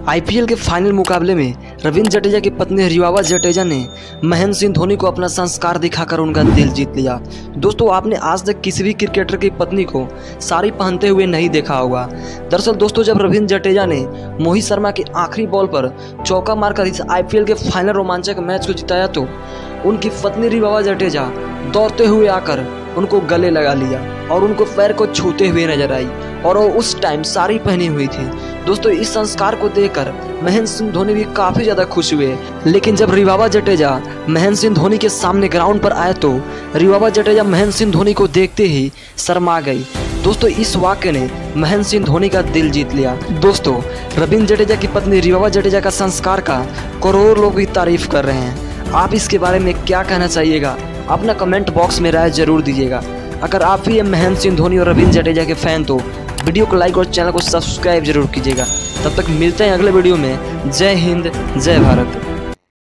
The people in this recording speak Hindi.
आईपीएल के फाइनल मुकाबले में रविंद्र जडेजा की पत्नी रिवाबा जडेजा ने महेंद्र सिंह धोनी को अपना संस्कार दिखाकर उनका दिल जीत लिया। दोस्तों, आपने आज तक किसी भी क्रिकेटर की पत्नी को साड़ी पहनते हुए नहीं देखा होगा। दरअसल दोस्तों, जब रविंद्र जडेजा ने मोहित शर्मा के आखिरी बॉल पर चौका मारकर इस आईपीएल के फाइनल रोमांचक मैच को जिताया तो उनकी पत्नी रिवाबा जडेजा दौड़ते हुए आकर उनको गले लगा लिया और उनको पैर को छूते हुए नजर आई और वो उस टाइम साड़ी पहनी हुई थी। दोस्तों, इस संस्कार को देखकर महेंद्र सिंह धोनी भी काफ़ी ज़्यादा खुश हुए। लेकिन जब रिवाबा जडेजा महेंद्र सिंह धोनी के सामने ग्राउंड पर आए तो रिवाबा जडेजा महेंद्र सिंह धोनी को देखते ही शर्मा गई। दोस्तों, इस वाक्य ने महेंद्र सिंह धोनी का दिल जीत लिया। दोस्तों, रविंद्र जडेजा की पत्नी रिवाबा जडेजा का संस्कार का करोड़ों लोग भी तारीफ कर रहे हैं। आप इसके बारे में क्या कहना चाहिएगा? अपना कमेंट बॉक्स में राय जरूर दीजिएगा। अगर आप भी महेंद्र सिंह धोनी और रविंद्र जडेजा के फैन तो वीडियो को लाइक और चैनल को सब्सक्राइब जरूर कीजिएगा। तब तक मिलते हैं अगले वीडियो में। जय हिंद, जय भारत।